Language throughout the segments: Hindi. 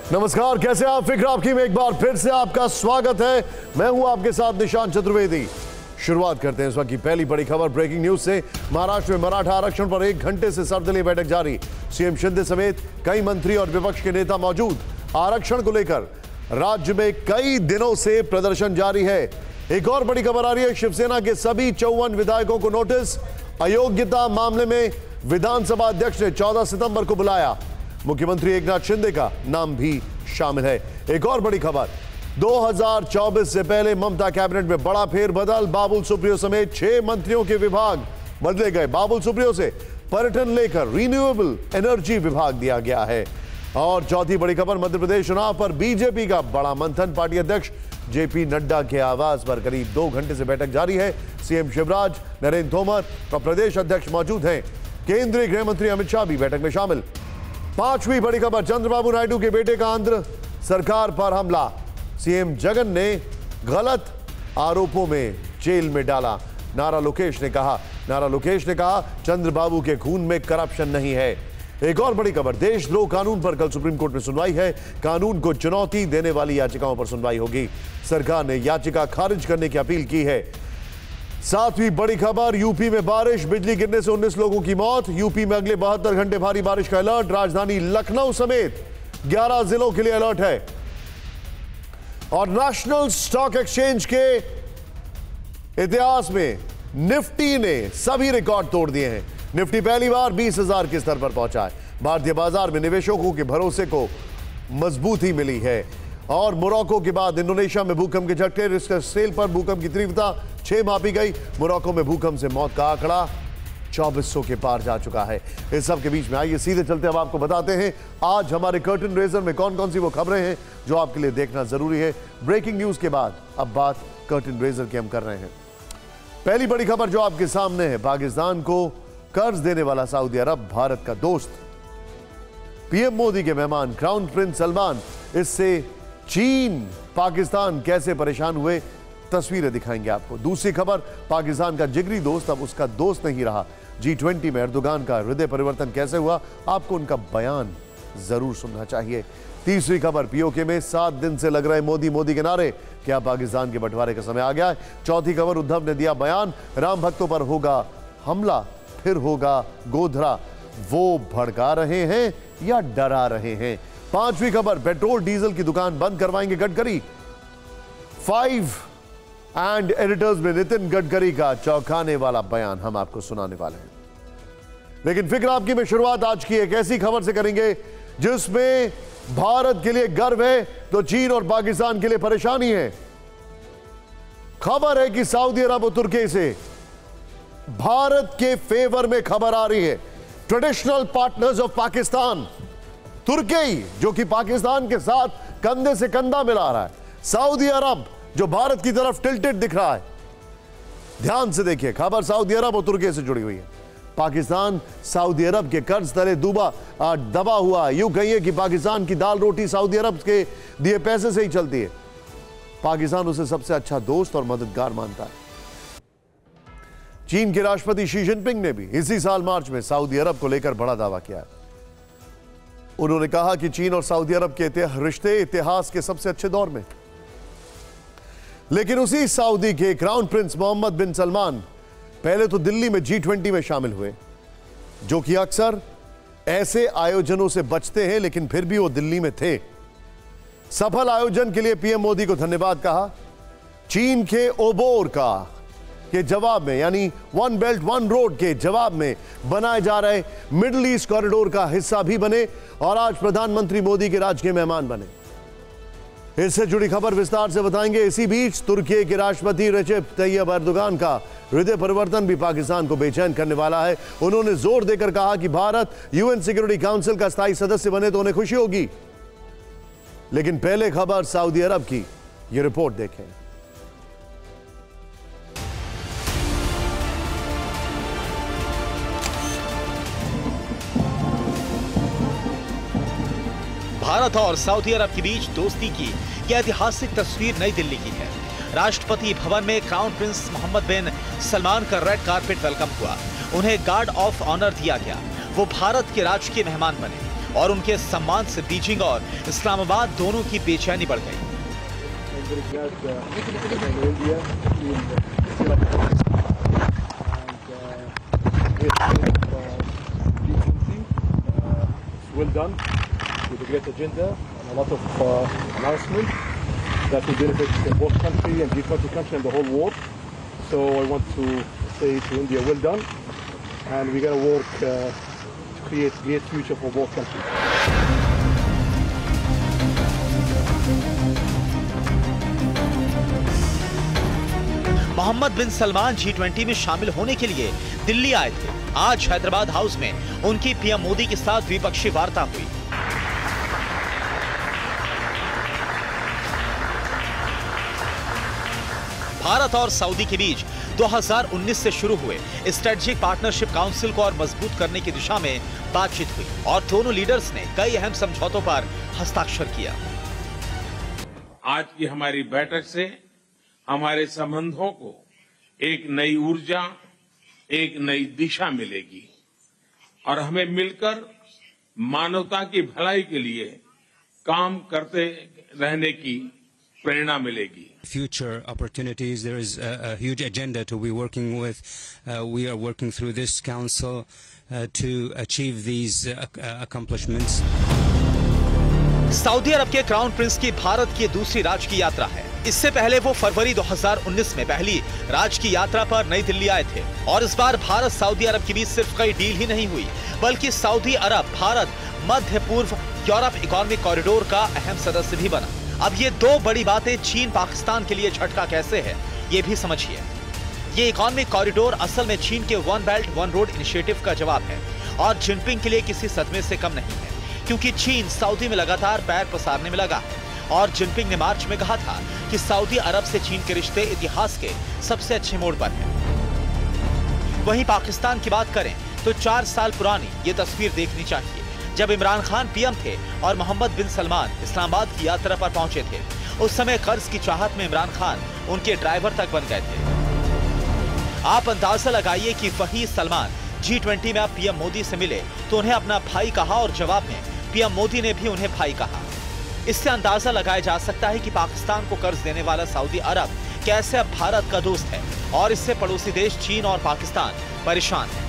नमस्कार, कैसे आप? फिक्र आपकी में एक बार फिर से आपका स्वागत है। मैं हूं आपके साथ निशांत चतुर्वेदी। शुरुआत करते हैं इस वक्त की पहली बड़ी खबर ब्रेकिंग न्यूज से। महाराष्ट्र में मराठा आरक्षण पर 1 घंटे से सर्वदलीय बैठक जारी। सीएम शिंदे समेत कई मंत्री और विपक्ष के नेता मौजूद। आरक्षण को लेकर राज्य में कई दिनों से प्रदर्शन जारी है। एक और बड़ी खबर आ रही है, शिवसेना के सभी 54 विधायकों को नोटिस। अयोग्यता मामले में विधानसभा अध्यक्ष ने 14 सितंबर को बुलाया। मुख्यमंत्री एकनाथ शिंदे का नाम भी शामिल है। एक और बड़ी खबर, 2024 से पहले ममता कैबिनेट में बड़ा फेरबदल। बाबुल सुप्रियो समेत 6 मंत्रियों के विभाग बदले गए। बाबुल सुप्रियो से पर्यटन लेकर रिन्यूएबल एनर्जी विभाग दिया गया है। और चौथी बड़ी खबर, मध्य प्रदेश चुनाव पर बीजेपी का बड़ा मंथन। पार्टी अध्यक्ष जेपी नड्डा के आवास पर करीब 2 घंटे से बैठक जारी है। सीएम शिवराज, नरेंद्र तोमर और प्रदेश अध्यक्ष मौजूद हैं। केंद्रीय गृह मंत्री अमित शाह भी बैठक में शामिल। 5वीं बड़ी खबर, चंद्रबाबू नायडू के बेटे का आंध्र सरकार पर हमला। सीएम जगन ने गलत आरोपों में जेल में डाला। नारा लोकेश ने कहा चंद्रबाबू के खून में करप्शन नहीं है। एक और बड़ी खबर, देशद्रोह कानून पर कल सुप्रीम कोर्ट में सुनवाई है। कानून को चुनौती देने वाली याचिकाओं पर सुनवाई होगी। सरकार ने याचिका खारिज करने की अपील की है। 7वीं बड़ी खबर, यूपी में बारिश, बिजली गिरने से 19 लोगों की मौत। यूपी में अगले 72 घंटे भारी बारिश का अलर्ट। राजधानी लखनऊ समेत 11 जिलों के लिए अलर्ट है। और नेशनल स्टॉक एक्सचेंज के इतिहास में निफ्टी ने सभी रिकॉर्ड तोड़ दिए हैं। निफ्टी पहली बार 20,000 के स्तर पर पहुंचा है। भारतीय बाजार में निवेशकों के भरोसे को मजबूती मिली है। और मोरक्को के बाद इंडोनेशिया में भूकंप के झटके। रिक्टर स्केल पर भूकंप की तीव्रता 6 मापी गई। मोरक्को में भूकंप से मौत का आंकड़ा 2400 के पार जा चुका है। इस सब के बीच में आइए सीधे चलते अब आपको बताते हैं आज हमारे कर्टन रेजर में कौन कौन सी वो खबरें हैं जो आपके लिए देखना जरूरी है। ब्रेकिंग न्यूज के बाद अब बात कर्टन रेजर की हम कर रहे हैं। पहली बड़ी खबर जो आपके सामने है, पाकिस्तान को कर्ज देने वाला सऊदी अरब भारत का दोस्त। पीएम मोदी के मेहमान क्राउन प्रिंस सलमान। इससे चीन पाकिस्तान कैसे परेशान हुए, तस्वीरें दिखाएंगे आपको। दूसरी खबर, पाकिस्तान का जिगरी दोस्त अब उसका दोस्त नहीं रहा। G20 में एर्दोगान का हृदय परिवर्तन कैसे हुआ, आपको उनका बयान जरूर सुनना चाहिए। तीसरी खबर, पीओके में 7 दिन से लग रहे मोदी के नारे, क्या पाकिस्तान के बंटवारे का समय आ गया है। चौथी खबर, उद्धव ने दिया बयान, राम भक्तों पर होगा हमला, फिर होगा गोधरा। वो भड़का रहे हैं या डरा रहे हैं। 5वीं खबर, पेट्रोल डीजल की दुकान बंद करवाएंगे गडकरी। 5 एंड एडिटर्स में नितिन गडकरी का चौंकाने वाला बयान हम आपको सुनाने वाले हैं। लेकिन फिक्र आपकी में शुरुआत आज की एक ऐसी खबर से करेंगे जिसमें भारत के लिए गर्व है तो चीन और पाकिस्तान के लिए परेशानी है। खबर है कि सऊदी अरब और तुर्की से भारत के फेवर में खबर आ रही है। ट्रेडिशनल पार्टनर्स ऑफ पाकिस्तान, तुर्की जो कि पाकिस्तान के साथ कंधे से कंधा मिला रहा है, सऊदी अरब जो भारत की तरफ टिल्टेड दिख रहा है। ध्यान से देखिए, खबर सऊदी अरब और तुर्की से जुड़ी हुई है। पाकिस्तान सऊदी अरब के कर्ज तले दबा हुआ। यूं कहिए कि पाकिस्तान की दाल रोटी सऊदी अरब के दिए पैसे से ही चलती है। पाकिस्तान उसे सबसे अच्छा दोस्त और मददगार मानता है। चीन के राष्ट्रपति शी जिनपिंग ने भी इसी साल मार्च में सऊदी अरब को लेकर बड़ा दावा किया है। उन्होंने कहा कि चीन और सऊदी अरब के रिश्ते इतिहास के सबसे अच्छे दौर में। लेकिन उसी सऊदी के crown prince Mohammed bin Salman पहले तो दिल्ली में G20 में शामिल हुए, जो कि अक्सर ऐसे आयोजनों से बचते हैं, लेकिन फिर भी वो दिल्ली में थे। सफल आयोजन के लिए पीएम मोदी को धन्यवाद कहा। चीन के ओबोर के जवाब में, यानी 1 बेल्ट 1 रोड के जवाब में बनाए जा रहे मिडिल ईस्ट कॉरिडोर का हिस्सा भी बने और आज प्रधानमंत्री मोदी के राज के मेहमान बने। इससे जुड़ी खबर विस्तार से बताएंगे। इसी बीच तुर्की के राष्ट्रपति रेसेप तैयब एर्दोगान का हृदय परिवर्तन भी पाकिस्तान को बेचैन करने वाला है। उन्होंने जोर देकर कहा कि भारत यूएन सिक्योरिटी काउंसिल का स्थायी सदस्य बने तो उन्हें खुशी होगी। लेकिन पहले खबर सऊदी अरब की, यह रिपोर्ट देखें। भारत और सऊदी अरब के बीच दोस्ती की यह ऐतिहासिक तस्वीर नई दिल्ली की है। राष्ट्रपति भवन में crown prince Mohammed bin Salman का रेड कार्पेट वेलकम हुआ। उन्हें गार्ड ऑफ ऑनर दिया गया। वो भारत के राजकीय मेहमान बने। और उनके सम्मान से बीजिंग और इस्लामाबाद दोनों की बेचैनी बढ़ गई। Well done with a great agenda and a lot of announcements that will benefit both country and G20 country and the whole world. So I want to say to India, well done, and we're going to work to create a great future for both countries. Mohammad bin Salman G20 में शामिल होने के लिए दिल्ली आए थे। आज हैदराबाद हाउस में उनकी पीएम मोदी के साथ द्विपक्षीय वार्ता हुई। भारत और सऊदी के बीच 2019 से शुरू हुए स्ट्रेटेजिक पार्टनरशिप काउंसिल को और मजबूत करने की दिशा में बातचीत हुई और दोनों लीडर्स ने कई अहम समझौतों पर हस्ताक्षर किया। आज की हमारी बैठक से हमारे संबंधों को एक नई ऊर्जा, एक नई दिशा मिलेगी और हमें मिलकर मानवता की भलाई के लिए काम करते रहने की प्रेरणा मिलेगी। Future opportunities, there is a huge agenda to be working with. We are working through this council to achieve these accomplishments. Saudi अरब के क्राउन प्रिंस की भारत की दूसरी राज की यात्रा है। इससे पहले वो फरवरी 2019 में पहली राज की यात्रा पर नई दिल्ली आए थे और इस बार भारत सऊदी अरब के बीच सिर्फ कई डील ही नहीं हुई, बल्कि सऊदी अरब भारत मध्य पूर्व यूरोप इकोनॉमिक कॉरिडोर का अहम सदस्य भी बना। अब ये दो बड़ी बातें चीन पाकिस्तान के लिए झटका कैसे है, ये भी समझिए। ये इकोनॉमिक कॉरिडोर असल में चीन के one belt one road initiative का जवाब है और जिनपिंग के लिए किसी सदमे से कम नहीं है, क्योंकि चीन सऊदी में लगातार पैर पसारने में लगा है और जिनपिंग ने मार्च में कहा था कि सऊदी अरब से चीन के रिश्ते इतिहास के सबसे अच्छे मोड़ पर हैं। वहीं पाकिस्तान की बात करें तो 4 साल पुरानी ये तस्वीर देखनी चाहिए, जब इमरान खान पीएम थे और मोहम्मद बिन सलमान इस्लामाबाद की यात्रा पर पहुंचे थे। उस समय कर्ज की चाहत में इमरान खान उनके ड्राइवर तक बन गए थे। आप अंदाजा लगाइए कि वही सलमान G20 में अब पीएम मोदी से मिले तो उन्हें अपना भाई कहा और जवाब में पीएम मोदी ने भी उन्हें भाई कहा। इससे अंदाजा लगाया जा सकता है कि पाकिस्तान को कर्ज देने वाला सऊदी अरब कैसे अब भारत का दोस्त है और इससे पड़ोसी देश चीन और पाकिस्तान परेशान है।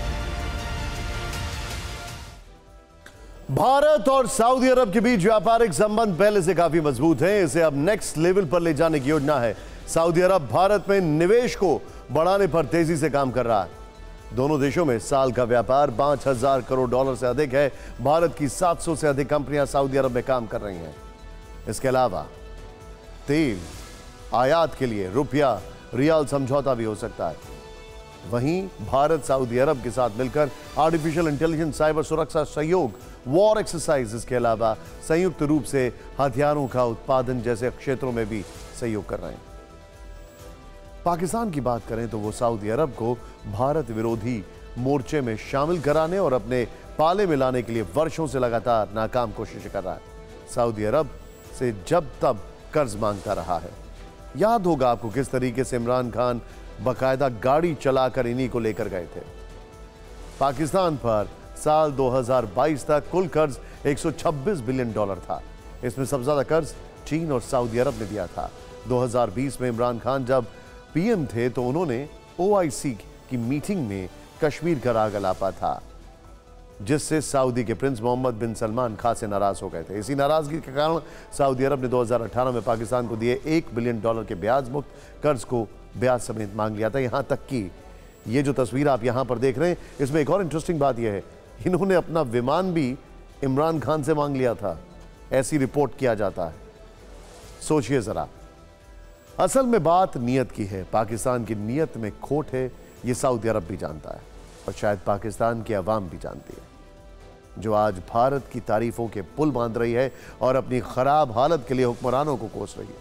भारत और सऊदी अरब के बीच व्यापारिक संबंध पहले से काफी मजबूत हैं। इसे अब नेक्स्ट लेवल पर ले जाने की योजना है। सऊदी अरब भारत में निवेश को बढ़ाने पर तेजी से काम कर रहा है। दोनों देशों में साल का व्यापार 5,000 करोड़ डॉलर से अधिक है। भारत की 700 से अधिक कंपनियां सऊदी अरब में काम कर रही हैं। इसके अलावा तेल आयात के लिए रुपया रियाल समझौता भी हो सकता है। वहीं भारत सऊदी अरब के साथ मिलकर आर्टिफिशियल इंटेलिजेंस, साइबर सुरक्षा सहयोग, वॉर एक्सरसाइजेस के अलावा संयुक्त रूप से हथियारों का उत्पादन जैसे क्षेत्रों में भी सहयोग कर रहे हैं। पाकिस्तान की बात करें तो वो सऊदी अरब को भारत विरोधी मोर्चे में शामिल कराने और अपने पाले में लाने के लिए वर्षों से लगातार नाकाम कोशिश कर रहा है। सऊदी अरब से जब तब कर्ज मांगता रहा है। याद होगा आपको किस तरीके से इमरान खान बकायदा गाड़ी चलाकर इन्हीं को लेकर गए थे। पाकिस्तान पर साल 2022 तक कुल कर्ज 126 बिलियन डॉलर था। इसमें सबसे ज्यादा कर्ज चीन और सऊदी अरब ने दिया था। 2020 में इमरान खान जब पीएम थे तो उन्होंने OIC की मीटिंग में कश्मीर का राग अलापा था, जिससे सऊदी के प्रिंस मोहम्मद बिन सलमान खासे नाराज हो गए थे। इसी नाराजगी के कारण सऊदी अरब ने 2018 में पाकिस्तान को दिए $1 बिलियन के ब्याज मुक्त कर्ज को ब्याज समेत मांग लिया था। यहां तक कि ये जो तस्वीर आप यहां पर देख रहे हैं, इसमें एक और इंटरेस्टिंग बात यह है, इन्होंने अपना विमान भी इमरान खान से मांग लिया था, ऐसी रिपोर्ट किया जाता है। सोचिए जरा, असल में बात नीयत की है। पाकिस्तान की नीयत में खोट है, ये सऊदी अरब भी जानता है और शायद पाकिस्तान की अवाम भी जानती है, जो आज भारत की तारीफों के पुल बांध रही है और अपनी खराब हालत के लिए हुक्मरानों को कोस रही है।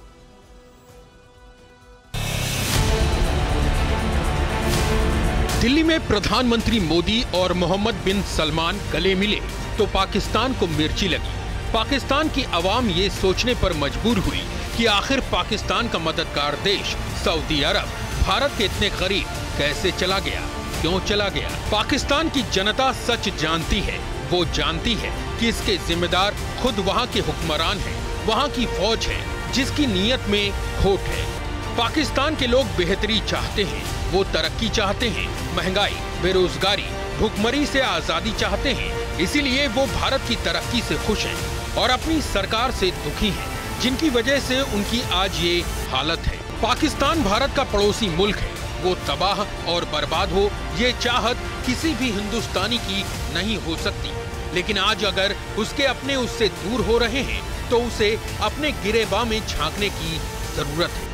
दिल्ली में प्रधानमंत्री मोदी और मोहम्मद बिन सलमान गले मिले तो पाकिस्तान को मिर्ची लगी। पाकिस्तान की आवाम ये सोचने पर मजबूर हुई कि आखिर पाकिस्तान का मददगार देश सऊदी अरब भारत के इतने करीब कैसे चला गया, क्यों चला गया। पाकिस्तान की जनता सच जानती है, वो जानती है कि इसके जिम्मेदार खुद वहाँ के हुक्मरान हैं, वहाँ की फौज है जिसकी नीयत में खोट है। पाकिस्तान के लोग बेहतरी चाहते हैं, वो तरक्की चाहते हैं, महंगाई, बेरोजगारी, भुखमरी से आजादी चाहते हैं। इसीलिए वो भारत की तरक्की से खुश हैं और अपनी सरकार से दुखी हैं, जिनकी वजह से उनकी आज ये हालत है। पाकिस्तान भारत का पड़ोसी मुल्क है, वो तबाह और बर्बाद हो ये चाहत किसी भी हिंदुस्तानी की नहीं हो सकती। लेकिन आज अगर उसके अपने उससे दूर हो रहे हैं तो उसे अपने गिरेबां में झांकने की जरूरत है।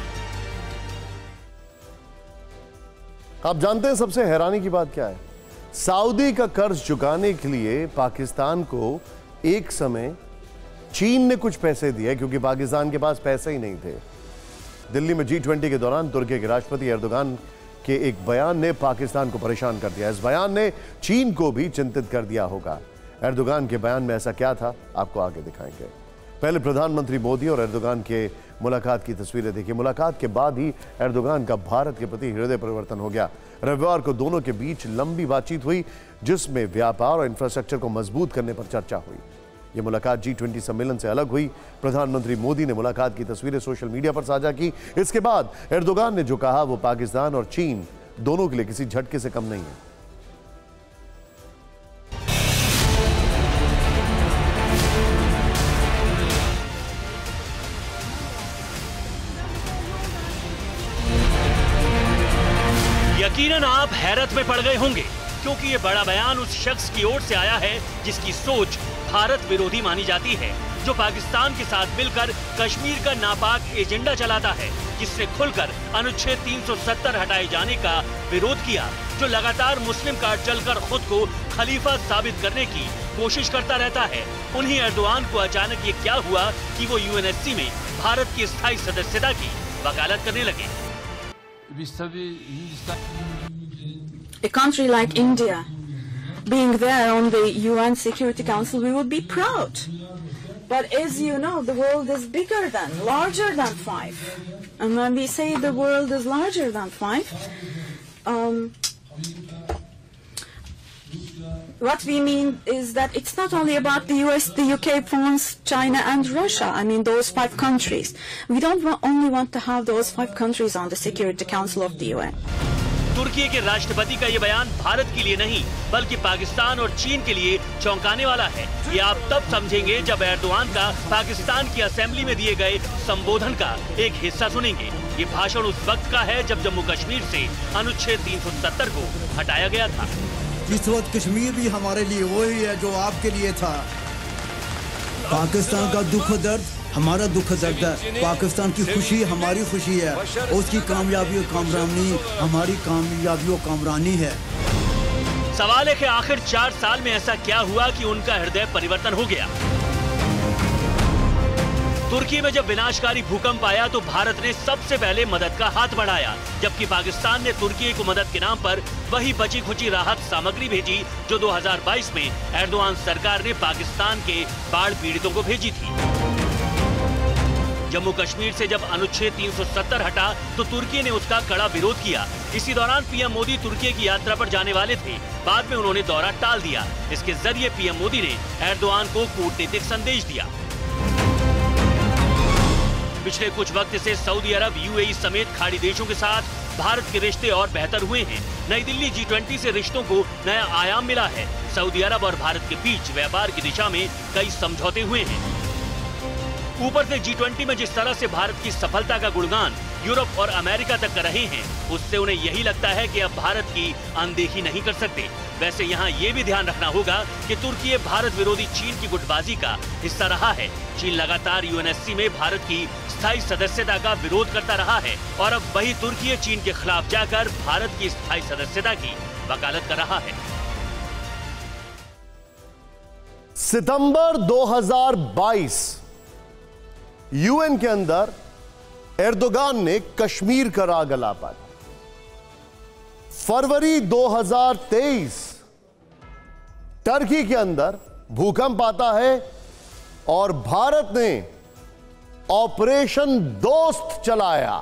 आप जानते हैं सबसे हैरानी की बात क्या है? सऊदी का कर्ज चुकाने के लिए पाकिस्तान को एक समय चीन ने कुछ पैसे दिए, क्योंकि पाकिस्तान के पास पैसे ही नहीं थे। दिल्ली में G20 के दौरान तुर्की के राष्ट्रपति एर्दोगान के एक बयान ने पाकिस्तान को परेशान कर दिया। इस बयान ने चीन को भी चिंतित कर दिया होगा। एर्दोगान के बयान में ऐसा क्या था, आपको आगे दिखाएंगे। पहले प्रधानमंत्री मोदी और एर्दोगान के मुलाकात की तस्वीरें देखिए। मुलाकात के बाद ही एर्दोगान का भारत के प्रति हृदय परिवर्तन हो गया। रविवार को दोनों के बीच लंबी बातचीत हुई, जिसमें व्यापार और इंफ्रास्ट्रक्चर को मजबूत करने पर चर्चा हुई। यह मुलाकात G20 सम्मेलन से अलग हुई। प्रधानमंत्री मोदी ने मुलाकात की तस्वीरें सोशल मीडिया पर साझा की। इसके बाद एर्दोगान ने जो कहा वो पाकिस्तान और चीन दोनों के लिए किसी झटके से कम नहीं है। यकीनन आप हैरत में पड़ गए होंगे, क्योंकि ये बड़ा बयान उस शख्स की ओर से आया है जिसकी सोच भारत विरोधी मानी जाती है, जो पाकिस्तान के साथ मिलकर कश्मीर का नापाक एजेंडा चलाता है, जिसने खुलकर अनुच्छेद 370 हटाए जाने का विरोध किया, जो लगातार मुस्लिम कार्ड चलकर खुद को खलीफा साबित करने की कोशिश करता रहता है। उन्हीं एर्दोगान को अचानक ये क्या हुआ कि वो UNSC में भारत की स्थायी सदस्यता की वकालत करने लगे। A country like India, being there on the UN Security Council, we would be proud. But as you know, the world is bigger than, larger than 5. And when we say the world is larger than 5, what we mean is that it's not only about the US, the UK, France, China and Russia. I mean, those 5 countries. We don't only want to have those 5 countries on the Security Council of the UN. तुर्की के राष्ट्रपति का ये बयान भारत के लिए नहीं, बल्कि पाकिस्तान और चीन के लिए चौंकाने वाला है। ये आप तब समझेंगे जब एर्दोगान का पाकिस्तान की असेंबली में दिए गए संबोधन का एक हिस्सा सुनेंगे। ये भाषण उस वक्त का है जब जम्मू कश्मीर से अनुच्छेद 370 को हटाया गया था। इस वक्त कश्मीर भी हमारे लिए वही है जो आपके लिए था। पाकिस्तान का दुख दर्द हमारा दुख दर्द है, पाकिस्तान की खुशी हमारी खुशी है, उसकी कामयाबी और कामरानी हमारी कामयाबी और कामरानी है। सवाल है कि आखिर 4 साल में ऐसा क्या हुआ कि उनका हृदय परिवर्तन हो गया। तुर्की में जब विनाशकारी भूकंप आया तो भारत ने सबसे पहले मदद का हाथ बढ़ाया, जबकि पाकिस्तान ने तुर्की को मदद के नाम पर वही बची खुची राहत सामग्री भेजी जो 2022 में एर्दोगान सरकार ने पाकिस्तान के बाढ़ पीड़ितों को भेजी थी। जम्मू कश्मीर से जब अनुच्छेद 370 हटा तो तुर्की ने उसका कड़ा विरोध किया। इसी दौरान पीएम मोदी तुर्की की यात्रा पर जाने वाले थे। बाद में उन्होंने दौरा टाल दिया। इसके जरिए पीएम मोदी ने एर्दोगान को कूटनीतिक संदेश दिया। पिछले कुछ वक्त से सऊदी अरब, UAE समेत खाड़ी देशों के साथ भारत के रिश्ते और बेहतर हुए हैं। नई दिल्ली G20 से रिश्तों को नया आयाम मिला है। सऊदी अरब और भारत के बीच व्यापार की दिशा में कई समझौते हुए हैं। ऊपर से G20 में जिस तरह से भारत की सफलता का गुणगान यूरोप और अमेरिका तक कर रहे हैं, उससे उन्हें यही लगता है कि अब भारत की अनदेखी नहीं कर सकते। वैसे यहाँ ये भी ध्यान रखना होगा कि तुर्की भारत विरोधी चीन की गुटबाजी का हिस्सा रहा है। चीन लगातार UNSC में भारत की स्थायी सदस्यता का विरोध करता रहा है और अब वही तुर्की चीन के खिलाफ जाकर भारत की स्थायी सदस्यता की वकालत कर रहा है। सितंबर 2022 UN के अंदर एर्दोगान ने कश्मीर का राग अलापा। फरवरी 2023 टर्की के अंदर भूकंप आता है और भारत ने ऑपरेशन दोस्त चलाया।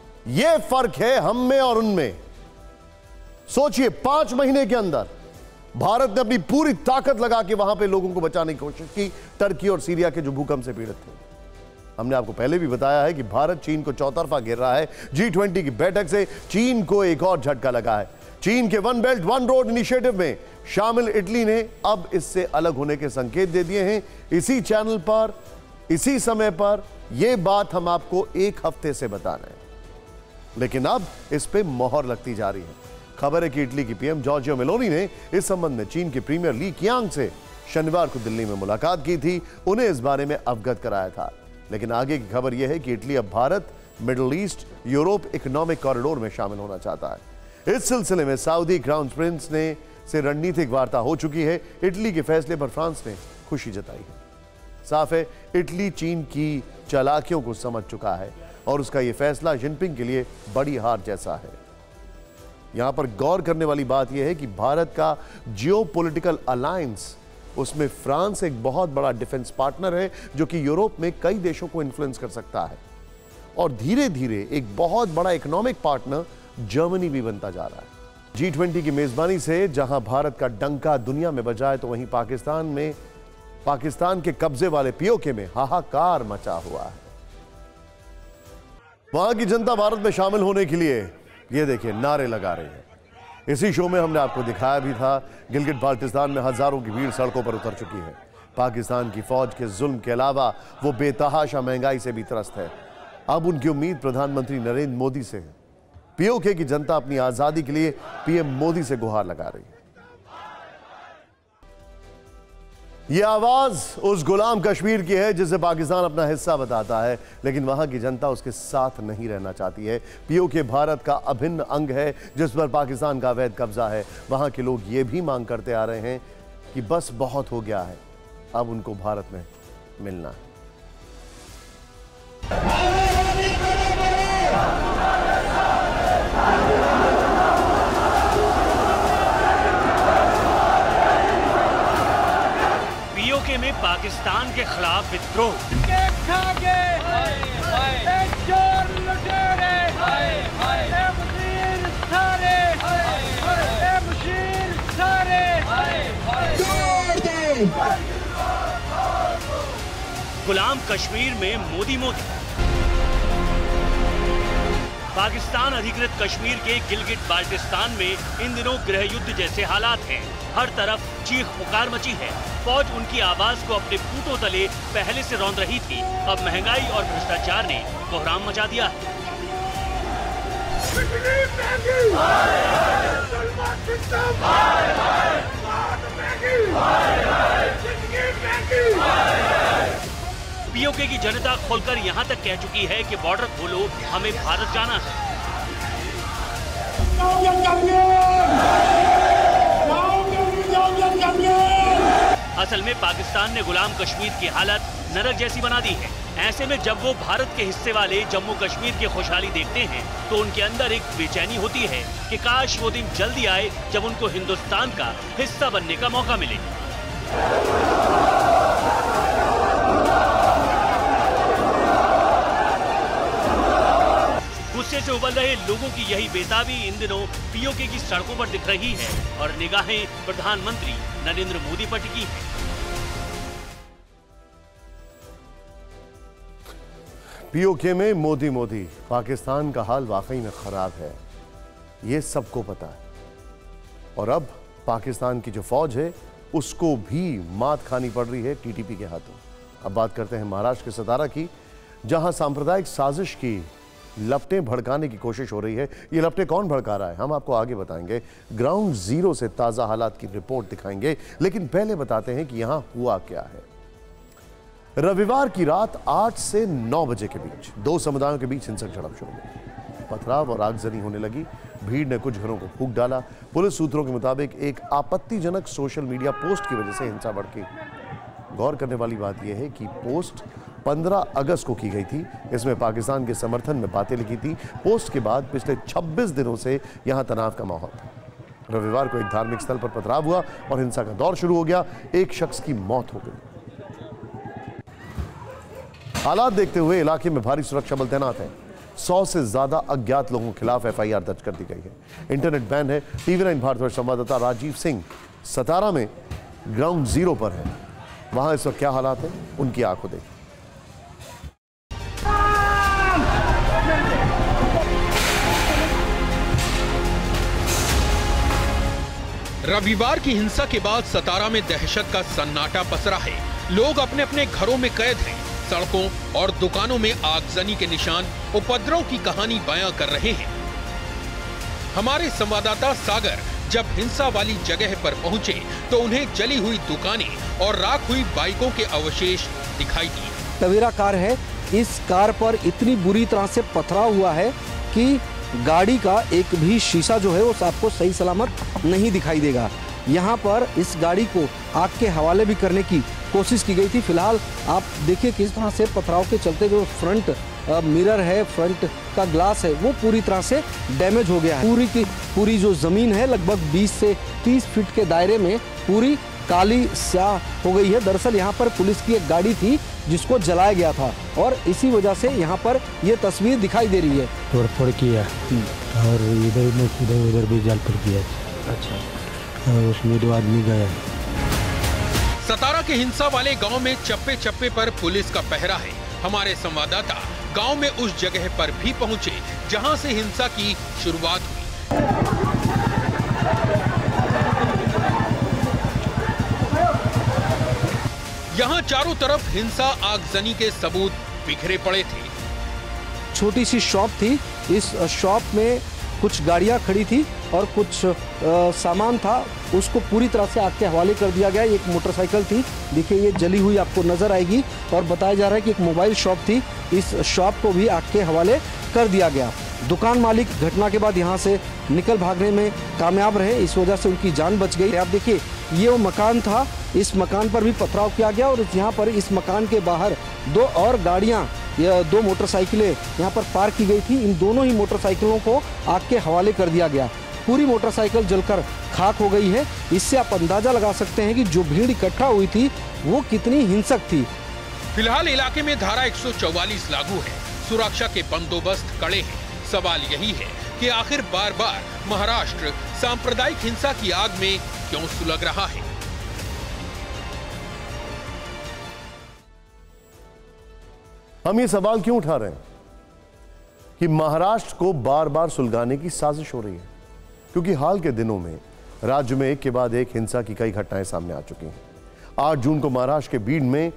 यह फर्क है हम में और उनमें। सोचिए, 5 महीने के अंदर भारत ने अपनी पूरी ताकत लगा के वहां पे लोगों को बचाने की कोशिश की, टर्की और सीरिया के जो भूकंप से पीड़ित थे। हमने आपको पहले भी बताया है कि भारत चीन को चौतरफा घेर रहा है। G20 की बैठक से चीन को एक और झटका लगा है। चीन के one belt one road initiative में शामिल इटली ने अब इससे अलग होने के संकेत दे दिए हैं। इसी चैनल पर, इसी समय पर यह बात हम आपको एक हफ्ते से बता रहे हैं, लेकिन अब इस पे मोहर लगती जा रही है। खबर है कि इटली की पीएम जॉर्जिया मेलोनी ने इस संबंध में चीन के प्रीमियर ली कियांग से शनिवार को दिल्ली में मुलाकात की थी, उन्हें इस बारे में अवगत कराया था। लेकिन आगे की खबर यह है कि इटली अब Bharat, middle east, Europe economic corridor में शामिल होना चाहता है। इस सिलसिले में सऊदी क्राउन प्रिंस ने से रणनीतिक वार्ता हो चुकी है। इटली के फैसले पर फ्रांस ने खुशी जताई है। साफ है, इटली चीन की चालाकियों को समझ चुका है और उसका यह फैसला जिनपिंग के लिए बड़ी हार जैसा है। यहां पर गौर करने वाली बात यह है कि भारत का जियोपॉलिटिकल अलायंस, उसमें फ्रांस एक बहुत बड़ा डिफेंस पार्टनर है जो कि यूरोप में कई देशों को इन्फ्लुएंस कर सकता है, और धीरे धीरे एक बहुत बड़ा इकोनॉमिक पार्टनर जर्मनी भी बनता जा रहा है। G20 की मेजबानी से जहां भारत का डंका दुनिया में बजा है, तो वहीं पाकिस्तान के कब्जे वाले पीओके में हाहाकार मचा हुआ है। वहां की जनता भारत में शामिल होने के लिए ये देखिए नारे लगा रही है। इसी शो में हमने आपको दिखाया भी था, गिलगिट बाल्टिस्तान में हजारों की भीड़ सड़कों पर उतर चुकी है। पाकिस्तान की फौज के जुल्म के अलावा वो बेतहाशा महंगाई से भी त्रस्त है। अब उनकी उम्मीद प्रधानमंत्री नरेंद्र मोदी से है। पीओके की जनता अपनी आजादी के लिए पीएम मोदी से गुहार लगा रही है। यह आवाज उस गुलाम कश्मीर की है जिसे पाकिस्तान अपना हिस्सा बताता है, लेकिन वहां की जनता उसके साथ नहीं रहना चाहती है। पीओके भारत का अभिन्न अंग है जिस पर पाकिस्तान का अवैध कब्जा है। वहां के लोग ये भी मांग करते आ रहे हैं कि बस बहुत हो गया है, अब उनको भारत में मिलना है। पीओके में पाकिस्तान के खिलाफ विद्रोह, गुलाम कश्मीर में मोदी मोदी। पाकिस्तान अधिकृत कश्मीर के गिलगिट बाल्टिस्तान में इन दिनों गृह युद्ध जैसे हालात हैं। हर तरफ चीख पुकार मची है। फौज उनकी आवाज को अपने फूटों तले पहले से रौंद रही थी। अब महंगाई और भ्रष्टाचार ने कोहराम मचा दिया है। पीओके की जनता खोलकर यहां तक कह चुकी है कि बॉर्डर खोलो, हमें भारत जाना है। असल में पाकिस्तान ने गुलाम कश्मीर की हालत नरक जैसी बना दी है। ऐसे में जब वो भारत के हिस्से वाले जम्मू कश्मीर की खुशहाली देखते हैं तो उनके अंदर एक बेचैनी होती है कि काश वो दिन जल्दी आए जब उनको हिंदुस्तान का हिस्सा बनने का मौका मिले। गुस्से से उबल रहे लोगों की यही बेताबी इन दिनों पीओके की सड़कों पर दिख रही है और निगाहें प्रधानमंत्री नरेंद्र मोदी पर टिकी है। पीओके में मोदी मोदी। पाकिस्तान का हाल वाकई में खराब है, ये सबको पता है। और अब पाकिस्तान की जो फौज है उसको भी मात खानी पड़ रही है टीटीपी के हाथों। अब बात करते हैं महाराष्ट्र के सतारा की, जहां सांप्रदायिक साजिश की लपटें भड़काने की कोशिश हो रही है। ये लपटें कौन भड़का रहा है हम आपको आगे बताएंगे। ग्राउंड जीरो से ताजा हालात की रिपोर्ट दिखाएंगे, लेकिन पहले बताते हैं कि यहां हुआ क्या है। रविवार की रात 8 से 9 बजे के बीच दो समुदायों के बीच हिंसक झड़प शुरू हुई। पथराव और आगजनी होने लगी। भीड़ ने कुछ घरों को फूंक डाला। पुलिस सूत्रों के मुताबिक एक आपत्तिजनक सोशल मीडिया पोस्ट की वजह से हिंसा भड़की। गौर करने वाली बात यह है कि पोस्ट 15 अगस्त को की गई थी। इसमें पाकिस्तान के समर्थन में बातें लिखी थी। पोस्ट के बाद पिछले 26 दिनों से यहां तनाव का माहौल था। रविवार को एक धार्मिक स्थल पर पथराव हुआ और हिंसा का दौर शुरू हो गया। एक शख्स की मौत हो गई। हालात देखते हुए इलाके में भारी सुरक्षा बल तैनात है। 100 से ज्यादा अज्ञात लोगों के खिलाफ FIR दर्ज कर दी गई है। इंटरनेट बैन है। TV9 भारतवर्ष संवाददाता राजीव सिंह सतारा में ग्राउंड जीरो पर है, वहां इस वक्त क्या हालात है उनकी आंखों देखिए। रविवार की हिंसा के बाद सतारा में दहशत का सन्नाटा पसरा है। लोग अपने अपने घरों में कैद हैं। सड़कों और दुकानों में आगजनी के निशान उपद्रव की कहानी बयां कर रहे हैं। हमारे संवाददाता सागर जब हिंसा वाली जगह पर पहुंचे तो उन्हें जली हुई दुकानें और राख हुई बाइकों के अवशेष दिखाई दिए। टवेरा कार है, इस कार पर इतनी बुरी तरह से पथराव हुआ है कि गाड़ी का एक भी शीशा जो है वो आपको सही सलामत नहीं दिखाई देगा। यहाँ पर इस गाड़ी को आग के हवाले भी करने की कोशिश की गई थी। फिलहाल आप देखिए किस तरह से पथराव के चलते जो फ्रंट मिरर है, फ्रंट का ग्लास है, वो पूरी तरह से डैमेज हो गया है। पूरी की पूरी जो जमीन है लगभग 20 से 30 फीट के दायरे में पूरी काली स्याह हो गई है। दरअसल यहाँ पर पुलिस की एक गाड़ी थी जिसको जलाया गया था और इसी वजह से यहाँ पर ये तस्वीर दिखाई दे रही है। तोड़फोड़ किया और इधर उधर भी जलपुर किया। अच्छा, और उसमें 2 आदमी गए। सतारा के हिंसा वाले गांव में चप्पे चप्पे पर पुलिस का पहरा है। हमारे संवाददाता गांव में उस जगह पर भी पहुंचे जहां से हिंसा की शुरुआत हुई। यहाँ चारों तरफ हिंसा आगजनी के सबूत बिखरे पड़े थे। छोटी सी शॉप थी, इस शॉप में कुछ गाड़ियां खड़ी थी और कुछ सामान था, उसको पूरी तरह से आग के हवाले कर दिया गया। एक मोटरसाइकिल थी, देखिए ये जली हुई आपको नजर आएगी। और बताया जा रहा है कि एक मोबाइल शॉप थी, इस शॉप को भी आग के हवाले कर दिया गया। दुकान मालिक घटना के बाद यहाँ से निकल भागने में कामयाब रहे, इस वजह से उनकी जान बच गई। आप देखिए ये वो मकान था, इस मकान पर भी पथराव किया गया और यहाँ पर इस मकान के बाहर 2 और गाड़ियाँ, 2 मोटरसाइकिलें यहाँ पर पार्क की गई थी। इन दोनों ही मोटरसाइकिलों को आग के हवाले कर दिया गया। पूरी मोटरसाइकिल जलकर खाक हो गई है। इससे आप अंदाजा लगा सकते हैं कि जो भीड़ इकट्ठा हुई थी वो कितनी हिंसक थी। फिलहाल इलाके में धारा 144 लागू है, सुरक्षा के बंदोबस्त कड़े हैं। सवाल यही है कि आखिर बार बार महाराष्ट्र सांप्रदायिक हिंसा की आग में क्यों सुलग रहा है। हम ये सवाल क्यों उठा रहे हैं कि महाराष्ट्र को बार बार सुलगाने की साजिश हो रही है, क्योंकि हाल के दिनों में राज्य में एक के बाद एक हिंसा की कई घटनाएं सामने आ चुकी हैं। 8 जून को महाराष्ट्र के बीड में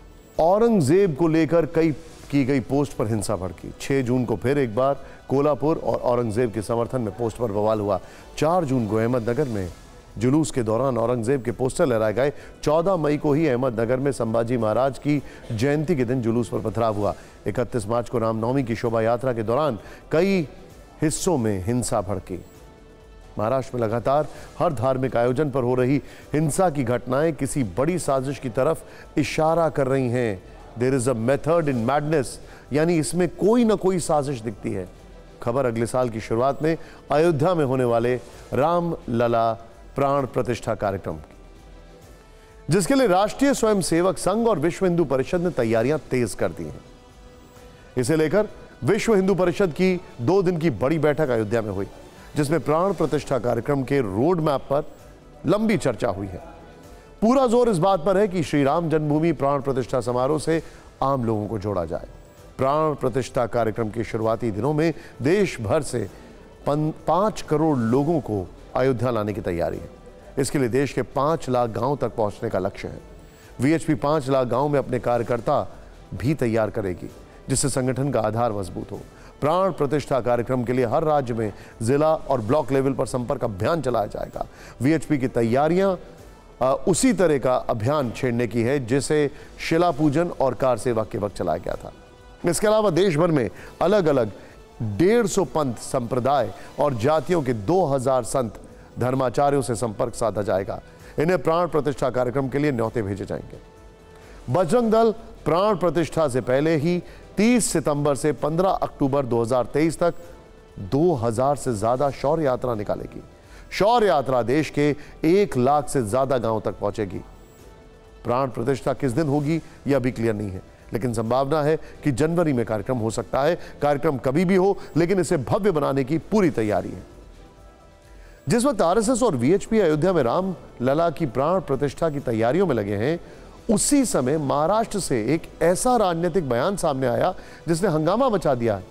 औरंगजेब को लेकर की गई पोस्ट पर हिंसा भड़की। 6 जून को फिर एक बार कोल्हापुर और औरंगजेब के समर्थन में पोस्ट पर बवाल हुआ। 4 जून को अहमदनगर में जुलूस के दौरान औरंगजेब के पोस्टर लहराए गए। 14 मई को ही अहमदनगर में संभाजी महाराज की जयंती के दिन जुलूस पर पथराव हुआ। 31 मार्च को रामनवमी की शोभा यात्रा के दौरान कई हिस्सों में हिंसा भड़की। महाराष्ट्र में लगातार हर धार्मिक आयोजन पर हो रही हिंसा की घटनाएं किसी बड़ी साजिश की तरफ इशारा कर रही हैं। There is a method in madness, यानी इसमें कोई ना कोई साजिश दिखती है। खबर अगले साल की शुरुआत में अयोध्या में होने वाले राम लला प्राण प्रतिष्ठा कार्यक्रम की, जिसके लिए राष्ट्रीय स्वयंसेवक संघ और विश्व हिंदू परिषद ने तैयारियां तेज कर दी हैं। इसे लेकर विश्व हिंदू परिषद की 2 दिन की बड़ी बैठक अयोध्या में हुई, जिसमें प्राण प्रतिष्ठा कार्यक्रम के रोड मैप पर लंबी चर्चा हुई है। पूरा जोर इस बात पर है कि श्री राम जन्मभूमि प्राण प्रतिष्ठा समारोह से आम लोगों को जोड़ा जाए। प्राण प्रतिष्ठा कार्यक्रम के शुरुआती दिनों में देश भर से 5 करोड़ लोगों को अयोध्या लाने की तैयारी है। इसके लिए देश के 5 लाख गांव तक पहुंचने का लक्ष्य है। वीएचपी 5 लाख गांव में अपने कार्यकर्ता भी तैयार करेगी, जिससे संगठन का आधार मजबूत हो। प्राण प्रतिष्ठा कार्यक्रम के लिए हर राज्य में जिला और ब्लॉक लेवल पर संपर्क अभियान चलाया जाएगा। वीएचपी की तैयारियां उसी तरह का अभियान छेड़ने की है जिसे शिला पूजन और कार सेवा के वक्त चलाया गया था। इसके अलावा देश भर में अलग अलग 150 पंथ, संप्रदाय और जातियों के 2000 संत धर्माचार्यों से संपर्क साधा जाएगा। इन्हें प्राण प्रतिष्ठा कार्यक्रम के लिए न्योते भेजे जाएंगे। बजरंग दल प्राण प्रतिष्ठा से पहले ही 30 सितंबर से 15 अक्टूबर 2023 तक 2000 से ज्यादा शौर्य यात्रा निकालेगी। शौर्य यात्रा देश के 1 लाख से ज्यादा गांव तक पहुंचेगी। प्राण प्रतिष्ठा किस दिन होगी यह अभी क्लियर नहीं है, लेकिन संभावना है कि जनवरी में कार्यक्रम हो सकता है। कार्यक्रम कभी भी हो, लेकिन इसे भव्य बनाने की पूरी तैयारी है। जिस वक्त आरएसएस और वीएचपी अयोध्या में राम लला की प्राण प्रतिष्ठा की तैयारियों में लगे हैं, उसी समय महाराष्ट्र से एक ऐसा राजनीतिक बयान सामने आया जिसने हंगामा मचा दिया है।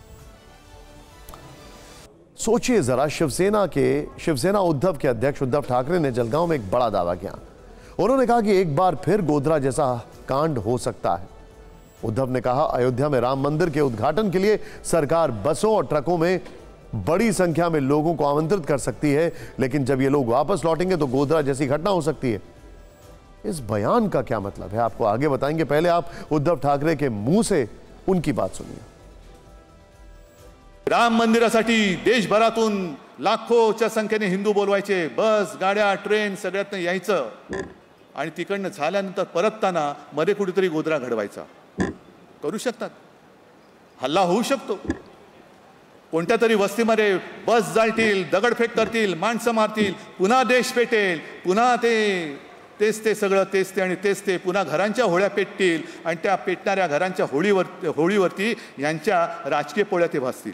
सोचिए जरा, शिवसेना उद्धव के अध्यक्ष उद्धव ठाकरे ने जलगांव में एक बड़ा दावा किया। उन्होंने कहा कि एक बार फिर गोधरा जैसा कांड हो सकता है। उद्धव ने कहा, अयोध्या में राम मंदिर के उद्घाटन के लिए सरकार बसों और ट्रकों में बड़ी संख्या में लोगों को आमंत्रित कर सकती है, लेकिन जब ये लोग वापस लौटेंगे तो गोधरा जैसी घटना हो सकती है। इस बयान का क्या मतलब है, आपको आगे बताएंगे। पहले आप उद्धव ठाकरे के मुंह से उनकी बात सुनिए। राम मंदिरासाठी देशभरातून लाखोच्या संख्येने हिंदू बोलवायचे, बस, गाड्या, ट्रेन सगळ्यातनं यायचं आणि तिकडनं झाल्यानंतर परतताना मध्ये कुठेतरी गोधरा घडवायचा। करू शकतात, हल्ला होऊ शकतो, कोणत्या तरी वस्तीमध्ये बस जाळतील, दगडफेक करतील, माणसं मारतील, पुन्हा देश पेटेल, पुन्हा तेच ते सगळं तेच ते आणि तेच ते पुन्हा घरांच्या होळ्या पेटतील आणि त्या पेटणाऱ्या घरांच्या होळीवरती यांच्या राजकीय पोळ्या ते भासतील।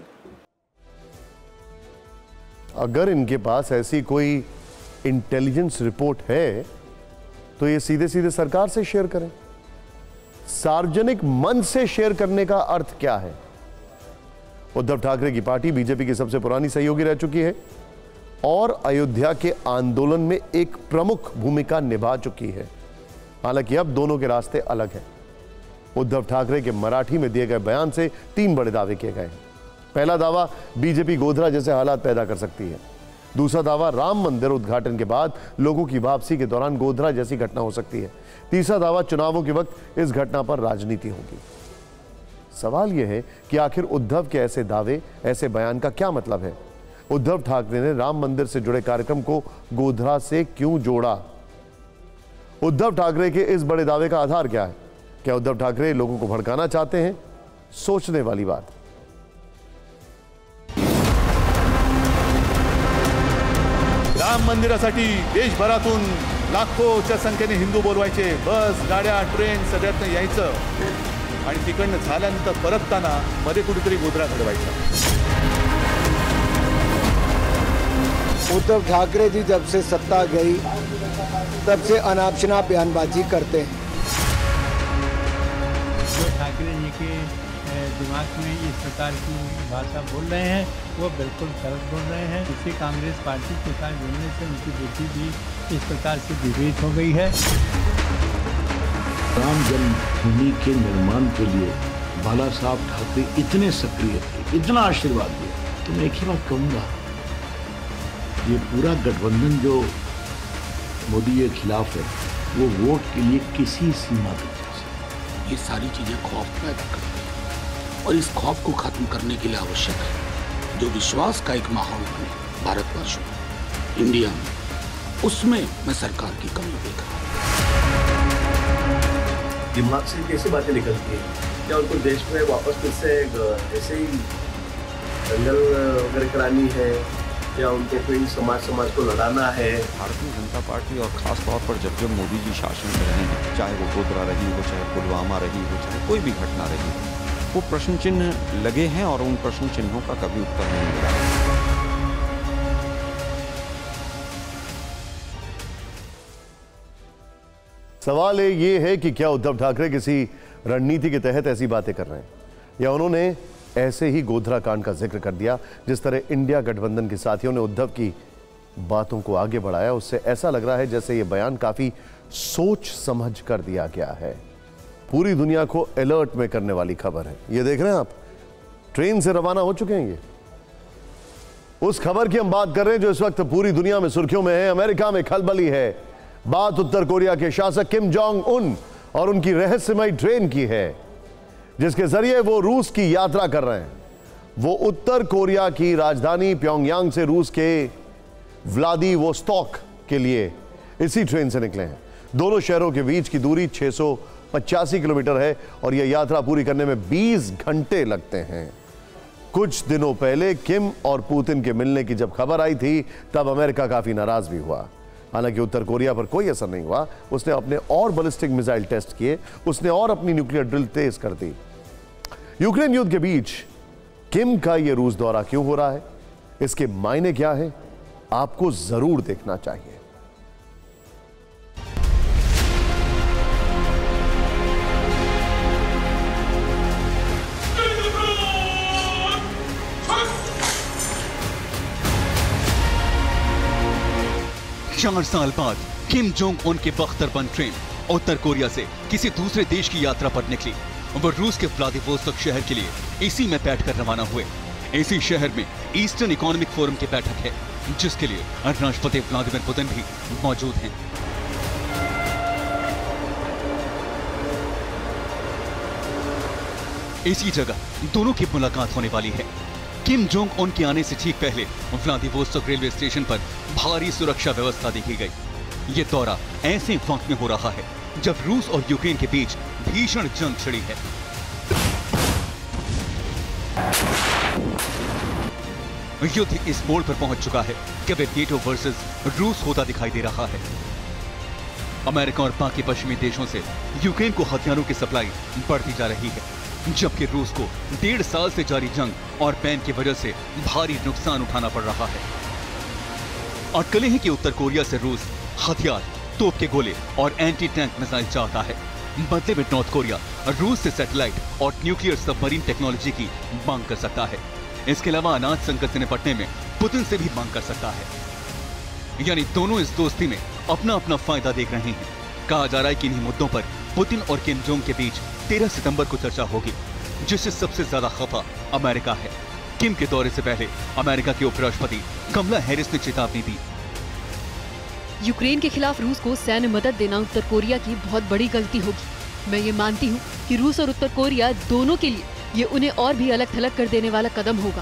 अगर इनके पास ऐसी कोई इंटेलिजेंस रिपोर्ट है तो ये सीधे सीधे सरकार से शेयर करें। सार्वजनिक मंच से शेयर करने का अर्थ क्या है? उद्धव ठाकरे की पार्टी बीजेपी की सबसे पुरानी सहयोगी रह चुकी है और अयोध्या के आंदोलन में एक प्रमुख भूमिका निभा चुकी है। हालांकि अब दोनों के रास्ते अलग हैं। उद्धव ठाकरे के मराठी में दिए गए बयान से 3 बड़े दावे किए गए हैं। पहला दावा, बीजेपी गोधरा जैसे हालात पैदा कर सकती है। दूसरा दावा, राम मंदिर उद्घाटन के बाद लोगों की वापसी के दौरान गोधरा जैसी घटना हो सकती है। तीसरा दावा, चुनावों के वक्त इस घटना पर राजनीति होगी। सवाल यह है कि आखिर उद्धव के ऐसे दावे, ऐसे बयान का क्या मतलब है? उद्धव ठाकरे ने राम मंदिर से जुड़े कार्यक्रम को गोधरा से क्यों जोड़ा? उद्धव ठाकरे के इस बड़े दावे का आधार क्या है? क्या उद्धव ठाकरे लोगों को भड़काना चाहते हैं? सोचने वाली बात। राम मंदिरासाठी देशभरातून लाखोच्या संख्येने हिंदू बोलवायचे, बस, गाड्या, ट्रेन सगळ्यातनं यायचं आणि तिकडनं झाल्यानंतर परतताना मध्ये कुठेतरी गोधरा घडवायचा। उद्धव ठाकरे जी जब से सत्ता गई तब से अनाप शनाप बयानबाजी करते हैं। उद्धव ठाकरे जी के दिमाग में इस प्रकार की भाषा बोल रहे हैं, वो बिल्कुल गलत बोल रहे हैं। इसी कांग्रेस पार्टी के साथ जुड़ने से उनकी बुद्धि भी इस प्रकार से विवेक हो गई है। राम जन्मभूमि के निर्माण के लिए बाला साहब ठाकरे इतने सक्रिय थे, इतना आशीर्वाद दिया। तो मैं एक ही बात कहूँगा, ये पूरा गठबंधन जो मोदी के खिलाफ है, वो वोट के लिए किसी सीमा तक जा सकता है। ये सारी चीजें खौफ पैदा करती हैं और इस खौफ को खत्म करने के लिए आवश्यक है जो विश्वास का एक माहौल बने भारतवर्ष में, इंडिया में, उसमें मैं सरकार की कमी देख रहा हूँ। दिमाग से कैसी बातें निकलती हैं? क्या उनको देश में वापस फिर से ऐसे ही दंगल वगैरह करानी है या उनको कोई समाज को लड़ाना है? भारतीय जनता पार्टी और खास तौर पर जब मोदी जी शासन में रहे हैं, चाहे वो गोधरा रही हो, चाहे पुलवामा रही हो, चाहे कोई भी घटना रही हो, वो प्रश्न चिन्ह लगे हैं और उन प्रश्न चिन्हों का कभी उत्तर नहीं मिला। सवाल ये है कि क्या उद्धव ठाकरे किसी रणनीति के तहत ऐसी बातें कर रहे हैं या उन्होंने ऐसे ही गोधरा कांड का जिक्र कर दिया। जिस तरह इंडिया गठबंधन के साथियों ने उद्धव की बातों को आगे बढ़ाया, उससे ऐसा लग रहा है जैसे ये बयान काफी सोच समझ कर दिया गया है। पूरी दुनिया को अलर्ट में करने वाली खबर है। ये देख रहे हैं आप, ट्रेन से रवाना हो चुके हैं। ये उस खबर की हम बात कर रहे हैं जो इस वक्त पूरी दुनिया में सुर्खियों में है। अमेरिका में खलबली है। बात उत्तर कोरिया के शासक किम जोंग उन और उनकी रहस्यमयी ट्रेन की है जिसके जरिए वो रूस की यात्रा कर रहे हैं। वो उत्तर कोरिया की राजधानी प्योंगयांग से रूस के व्लादिवोस्तोक के लिए इसी ट्रेन से निकले हैं। दोनों शहरों के बीच की दूरी 685 किलोमीटर है और यह यात्रा पूरी करने में 20 घंटे लगते हैं। कुछ दिनों पहले किम और पुतिन के मिलने की जब खबर आई थी तब अमेरिका काफी नाराज भी हुआ। हालांकि उत्तर कोरिया पर कोई असर नहीं हुआ। उसने अपने और बैलिस्टिक मिसाइल टेस्ट किए, उसने और अपनी न्यूक्लियर ड्रिल तेज कर दी। यूक्रेन युद्ध के बीच किम का यह रूस दौरा क्यों हो रहा है, इसके मायने क्या है, आपको जरूर देखना चाहिए। चार साल बाद किम जोंग उन के बख्तरबंद ट्रेन उत्तर कोरिया से किसी दूसरे देश की यात्रा पर निकली। वो रूस के व्लादिवोस्तोक शहर के लिए इसी में बैठकर रवाना हुए। इसी शहर में ईस्टर्न इकोनॉमिक फोरम की बैठक है, जिसके लिए राष्ट्रपति व्लादिमीर पुतिन भी मौजूद हैं। इसी जगह दोनों की मुलाकात होने वाली है। किम जोंग उन के आने से ठीक पहले व्लादिवोस्तोक रेलवे स्टेशन पर भारी सुरक्षा व्यवस्था देखी गई। ये दौरा ऐसे वक्त में हो रहा है जब रूस और यूक्रेन के बीच भीषण जंग छिड़ी है। युद्ध इस मोड़ पर पहुंच चुका है कि अब नेटो वर्सेस रूस होता दिखाई दे रहा है। अमेरिका और बाकी पश्चिमी देशों से यूक्रेन को हथियारों की सप्लाई बढ़ती जा रही है, जबकि रूस को 1.5 साल से जारी जंग और बैन की वजह से भारी नुकसान उठाना पड़ रहा है। अटकलें हैं कि उत्तर कोरिया से रूस हथियार, तोप के गोले और एंटी टैंक मिसाइल चाहता है। बदले में नॉर्थ कोरिया रूस से सैटेलाइट और न्यूक्लियर सबमरीन टेक्नोलॉजी की मांग कर सकता है। इसके अलावा अनाज संकट से निपटने में पुतिन से भी मांग कर सकता है। यानी दोनों इस दोस्ती में अपना अपना फायदा देख रहे हैं। कहा जा रहा है कि इन्हीं मुद्दों पर पुतिन और किम जोंग के बीच 13 सितंबर को चर्चा होगी, जिससे सबसे ज्यादा खफा अमेरिका है। किम के दौरे से पहले अमेरिका के उपराष्ट्रपति कमला हैरिस ने चेतावनी दी। यूक्रेन के खिलाफ रूस को सैन्य मदद देना उत्तर कोरिया की बहुत बड़ी गलती होगी। मैं ये मानती हूँ कि रूस और उत्तर कोरिया दोनों के लिए ये उन्हें और भी अलग थलग कर देने वाला कदम होगा।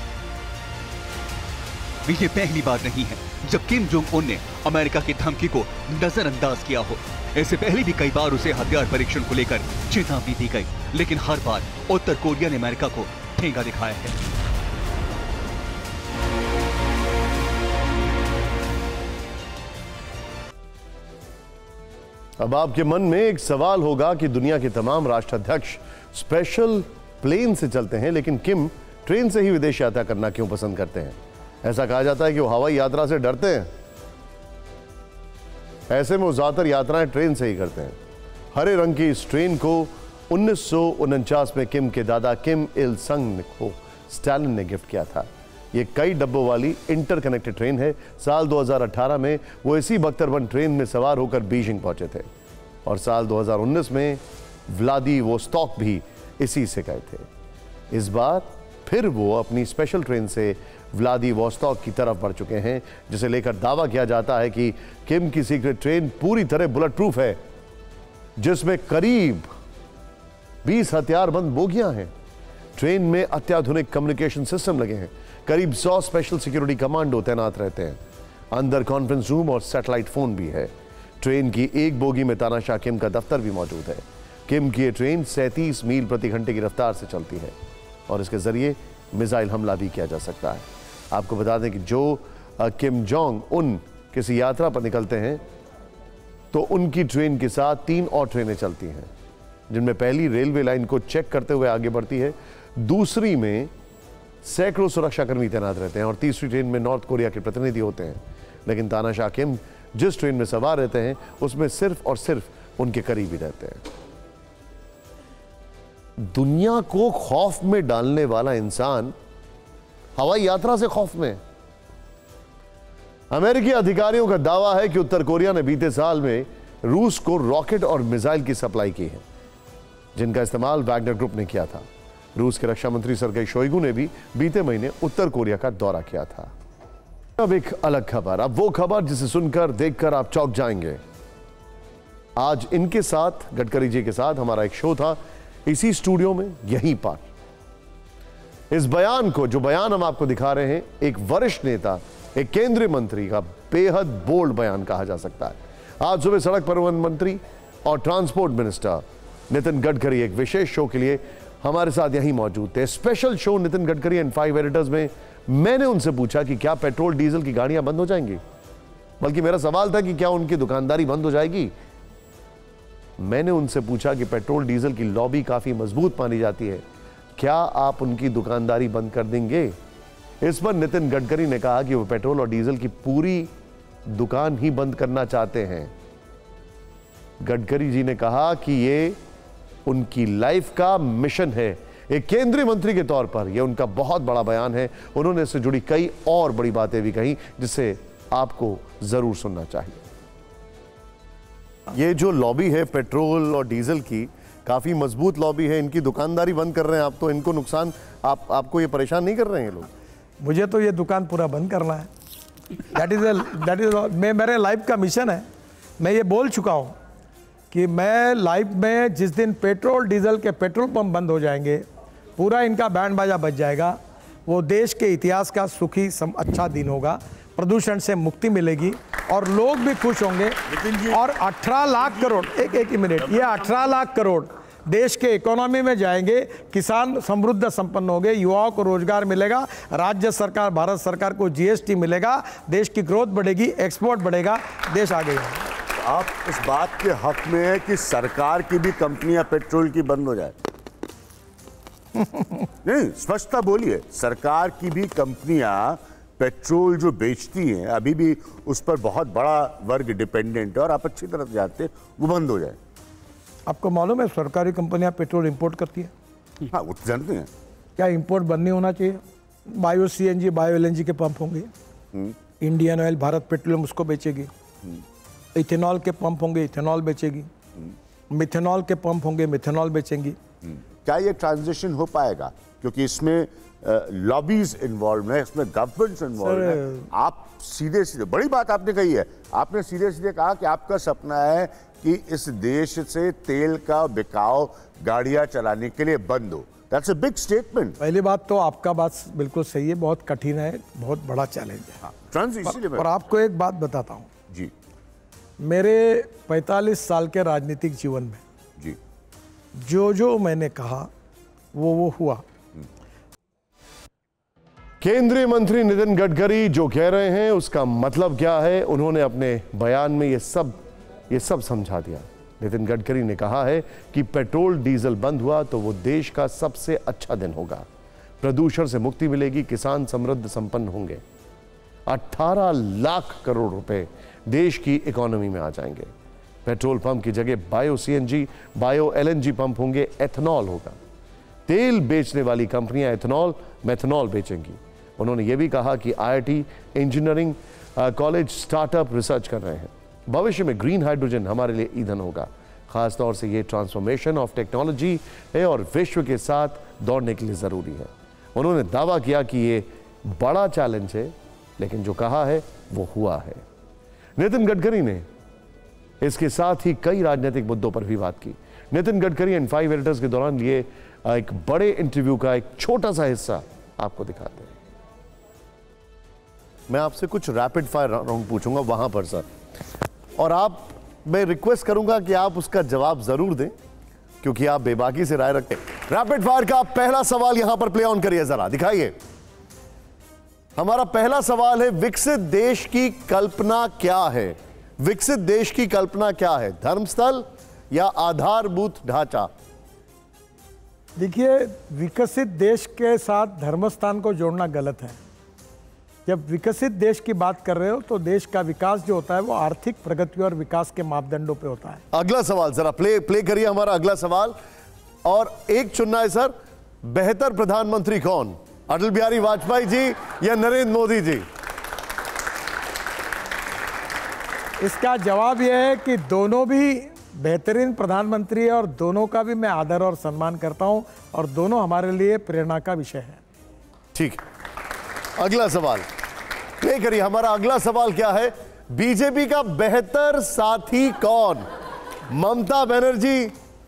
ये पहली बार नहीं है जब किम जोंग उन ने अमेरिका की धमकी को नजरअंदाज किया हो। इससे पहले भी कई बार उसे हथियार परीक्षण को लेकर चेतावनी दी गई, लेकिन हर बार उत्तर कोरिया ने अमेरिका को ठेंगा दिखाया है। अब आपके मन में एक सवाल होगा कि दुनिया के तमाम राष्ट्राध्यक्ष स्पेशल प्लेन से चलते हैं, लेकिन किम ट्रेन से ही विदेश यात्रा करना क्यों पसंद करते हैं? ऐसा कहा जाता है कि वो हवाई यात्रा से डरते हैं। ऐसे में वो ज्यादातर यात्राएं ट्रेन से ही करते हैं। हरे रंग की इस ट्रेन को 1949 में किम के दादा किम इल संग को स्टालिन ने गिफ्ट किया था। ये कई डब्बों वाली इंटरकनेक्टेड ट्रेन है। साल 2018 में वो इसी बख्तरबंद ट्रेन में सवार होकर बीजिंग पहुंचे थे और साल 2019 में व्लादिवोस्तोक भी इसी से गए थे। इस बार फिर वो अपनी स्पेशल ट्रेन से व्लादिवोस्तोक की तरफ बढ़ चुके हैं, जिसे लेकर दावा किया जाता है कि किम की सीक्रेट ट्रेन पूरी तरह बुलेट प्रूफ है, जिसमें करीब 20 हथियारबंद बोगियां हैं। ट्रेन में अत्याधुनिक कम्युनिकेशन सिस्टम लगे हैं। करीब 100 स्पेशल सिक्योरिटी कमांडो तैनात रहते हैं। अंदर कॉन्फ्रेंस रूम और सैटेलाइट फोन भी है। ट्रेन की एक बोगी में तानाशाह किम का दफ्तर भी मौजूद है। किम की ये ट्रेन 37 मील प्रति घंटे की रफ्तार से चलती है और इसके जरिए मिसाइल हमला भी किया जा सकता है। आपको बता दें कि जो किम जोंग उन किसी यात्रा पर निकलते हैं तो उनकी ट्रेन के साथ 3 और ट्रेनें चलती हैं, जिनमें पहली रेलवे लाइन को चेक करते हुए आगे बढ़ती है, दूसरी में सैकड़ों सुरक्षाकर्मी तैनात रहते हैं और तीसरी ट्रेन में नॉर्थ कोरिया के प्रतिनिधि होते हैं। लेकिन तानाशाह किम जिस ट्रेन में सवार रहते हैं उसमें सिर्फ और सिर्फ उनके करीब ही रहते हैं। दुनिया को खौफ में डालने वाला इंसान हवाई यात्रा से खौफ में। अमेरिकी अधिकारियों का दावा है कि उत्तर कोरिया ने बीते साल में रूस को रॉकेट और मिसाइल की सप्लाई की है, जिनका इस्तेमाल वैगनर ग्रुप ने किया था। रूस के रक्षा मंत्री सर्गेई शोइगु ने भी बीते महीने उत्तर कोरिया का दौरा किया था। अब एक अलग खबर, अब वो खबर जिसे सुनकर देखकर आप चौंक जाएंगे। आज इनके साथ, गडकरी जी के साथ हमारा एक शो था इसी स्टूडियो में, यहीं पर। इस बयान को, जो बयान हम आपको दिखा रहे हैं, एक वरिष्ठ नेता, एक केंद्रीय मंत्री का बेहद बोल्ड बयान कहा जा सकता है। आज सुबह सड़क परिवहन मंत्री और ट्रांसपोर्ट मिनिस्टर नितिन गडकरी एक विशेष शो के लिए हमारे साथ यहीं मौजूद थे। Special show Nitin Gadkari and 5 editors में मैंने उनसे पूछा कि क्या पेट्रोल डीजल की गाड़ियां बंद हो जाएंगी, बल्कि मेरा सवाल था कि क्या उनकी दुकानदारी बंद हो जाएगी। मैंने उनसे पूछा कि पेट्रोल डीजल की लॉबी काफी मजबूत मानी जाती है, क्या आप उनकी दुकानदारी बंद कर देंगे? इस पर नितिन गडकरी ने कहा कि वो पेट्रोल और डीजल की पूरी दुकान ही बंद करना चाहते हैं। गडकरी जी ने कहा कि ये उनकी लाइफ का मिशन है। एक केंद्रीय मंत्री के तौर पर यह उनका बहुत बड़ा बयान है। उन्होंने इससे जुड़ी कई और बड़ी बातें भी कही जिसे आपको जरूर सुनना चाहिए। ये जो लॉबी है पेट्रोल और डीजल की, काफी मजबूत लॉबी है। इनकी दुकानदारी बंद कर रहे हैं आप, तो इनको नुकसान आपको ये परेशान नहीं कर रहे हैं लोग? मुझे तो ये दुकान पूरा बंद करना है। दैट इज मेरे लाइफ का मिशन है। मैं ये बोल चुका हूँ कि मैं लाइफ में जिस दिन पेट्रोल डीजल के पेट्रोल पंप बंद हो जाएंगे, पूरा इनका बैंड बाजा बज जाएगा, वो देश के इतिहास का सुखी अच्छा दिन होगा। प्रदूषण से मुक्ति मिलेगी और लोग भी खुश होंगे। और 18 लाख करोड़ एक ही मिनट, ये 18 लाख करोड़ देश के इकोनॉमी में जाएंगे। किसान समृद्ध संपन्न होंगे, युवाओं को रोजगार मिलेगा, राज्य सरकार भारत सरकार को जीएसटी मिलेगा, देश की ग्रोथ बढ़ेगी, एक्सपोर्ट बढ़ेगा, देश आगे। आप इस बात के हक में है कि सरकार की भी कंपनियां पेट्रोल की बंद हो जाए? नहीं, स्पष्टता बोलिए। सरकार की भी कंपनियां पेट्रोल जो बेचती हैं, अभी भी उस पर बहुत बड़ा वर्ग डिपेंडेंट है और आप अच्छी तरह जानते हैं, वो बंद हो जाए। आपको मालूम है सरकारी कंपनियां पेट्रोल इंपोर्ट करती है? हाँ, वो जानते हैं। क्या इंपोर्ट बंद नहीं होना चाहिए? बायो सीएनजी बायो एलएनजी के पंप होंगे, इंडियन ऑयल भारत पेट्रोलियम उसको बेचेगी, इथेनॉल के पंप होंगे इथेनॉल बेचेगी, मिथेनॉल के पंप होंगे मिथेनॉल बेचेंगी। क्या ये ट्रांजिशन हो पाएगा? क्योंकि इसमें लॉबीज इन्वॉल्व है, इसमें गवर्नमेंट्स इन्वॉल्व है। आप सीधे सीधे, बड़ी बात आपने कही है, आपने सीधे सीधे कहा कि आपका सपना है कि इस देश से तेल का बिकाव गाड़ियां चलाने के लिए बंद हो। That's a big statement. पहली बात तो आपका बात बिल्कुल सही है, बहुत कठिन है, बहुत बड़ा चैलेंज है। ट्रांजिशन। और आपको एक बात बताता हूँ जी, मेरे 45 साल के राजनीतिक जीवन में जी जो मैंने कहा वो हुआ। केंद्रीय मंत्री नितिन गडकरी जो कह रहे हैं उसका मतलब क्या है, उन्होंने अपने बयान में ये सब समझा दिया। नितिन गडकरी ने कहा है कि पेट्रोल डीजल बंद हुआ तो वो देश का सबसे अच्छा दिन होगा, प्रदूषण से मुक्ति मिलेगी, किसान समृद्ध संपन्न होंगे, 18 लाख करोड़ रुपए देश की इकोनॉमी में आ जाएंगे। पेट्रोल पंप की जगह bio CNG bio LNG pump होंगे, एथेनॉल होगा। तेल बेचने वाली कंपनियां एथेनॉल मेथेनॉल बेचेंगी। उन्होंने ये भी कहा कि IIT engineering college startup research कर रहे हैं। भविष्य में ग्रीन हाइड्रोजन हमारे लिए ईंधन होगा। खासतौर से ये ट्रांसफॉर्मेशन ऑफ टेक्नोलॉजी है और विश्व के साथ दौड़ने के लिए ज़रूरी है। उन्होंने दावा किया कि ये बड़ा चैलेंज है, लेकिन जो कहा है वो हुआ है। नितिन गडकरी ने इसके साथ ही कई राजनीतिक मुद्दों पर भी बात की। नितिन गडकरी एंड 5 एडिटर्स के दौरान लिए एक बड़े इंटरव्यू का एक छोटा सा हिस्सा आपको दिखाते हैं। मैं आपसे कुछ रैपिड फायर राउंड पूछूंगा वहां पर सर, और मैं रिक्वेस्ट करूंगा कि आप उसका जवाब जरूर दें क्योंकि आप बेबाकी से राय रखते हैं। रैपिड फायर का पहला सवाल यहां पर प्ले ऑन करिए, जरा दिखाइए। हमारा पहला सवाल है, विकसित देश की कल्पना क्या है? विकसित देश की कल्पना क्या है? धर्मस्थल या आधारभूत ढांचा? देखिए, विकसित देश के साथ धर्मस्थान को जोड़ना गलत है। जब विकसित देश की बात कर रहे हो तो देश का विकास जो होता है वो आर्थिक प्रगति और विकास के मापदंडों पे होता है। अगला सवाल जरा प्ले करिए हमारा अगला सवाल, और एक चुनना है सर, बेहतर प्रधानमंत्री कौन, अटल बिहारी वाजपेयी जी या नरेंद्र मोदी जी? इसका जवाब यह है कि दोनों भी बेहतरीन प्रधानमंत्री है और दोनों का भी मैं आदर और सम्मान करता हूं और दोनों हमारे लिए प्रेरणा का विषय है। ठीक, अगला सवाल प्ले करिए। हमारा अगला सवाल क्या है, बीजेपी का बेहतर साथी कौन? ममता बनर्जी,